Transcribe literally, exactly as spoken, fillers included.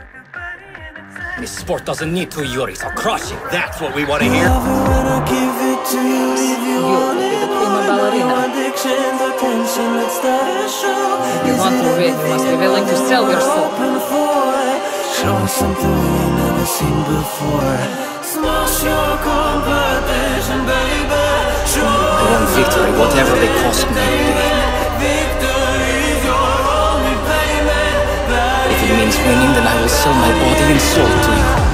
This sport doesn't need two Yuri, so crush it. That's what we want to hear. Yuri, the prima ballerina. You want to win, you must be willing to sell your soul. Show me something we ain't never seen before. Smash your competition, baby. I want victory, whatever they cost me. If it means winning, then I will sell my body and soul to you.